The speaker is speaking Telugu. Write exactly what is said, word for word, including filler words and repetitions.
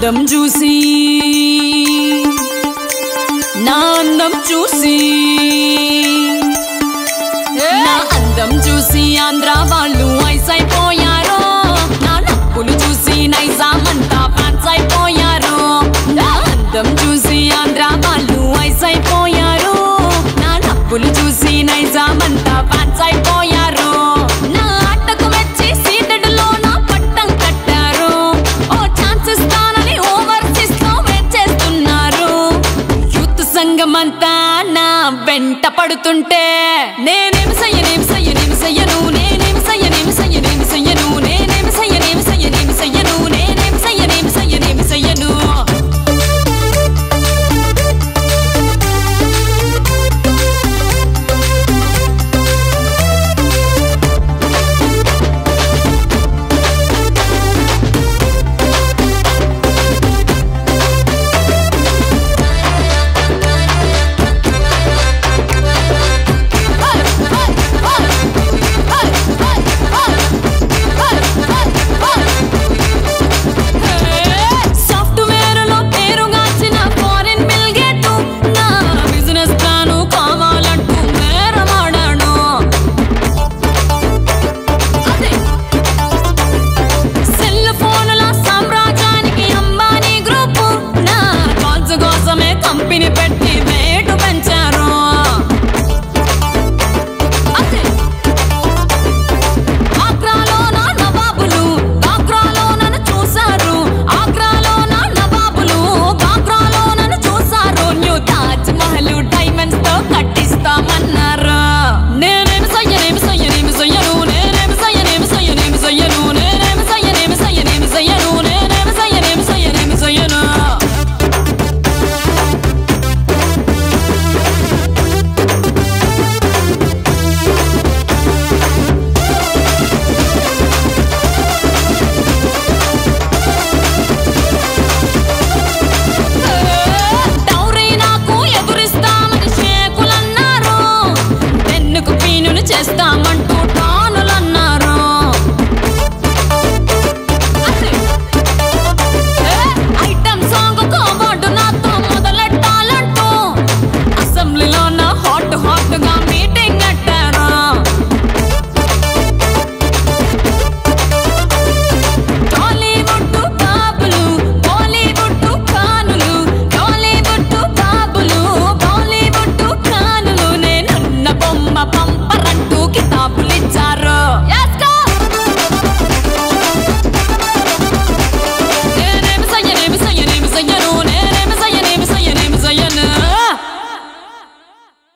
అందం చూసి నా అందం చూసి నా అందం చూసి ఆంధ్ర వాళ్ళు ఐస్ అయిపోయారు నా నవ్వులు చూసి నైజామంతా ఫ్యాన్స్ అయిపోయారు నా అందం చూసి ఆంధ్ర వాళ్ళు ఐస్ అయిపోయారు నా నవ్వులు చూసి నైజామంతా ఫ్యాన్స్ అయిపోయారు నా ఆటకు మెచ్చి సీటెడ్లో నా పట్టం కట్టారు ఓ ఛాన్స్ ఇస్తానని ఓవర్సీస్ లో వేచేస్తున్నారు యూత్ సంఘమంతా నా వెంట పడుతుంటే నేనేమి సయ్యనేమి సయ్యనేమి సయ్యను నేనేమి సయ్యనేమి సయ్యను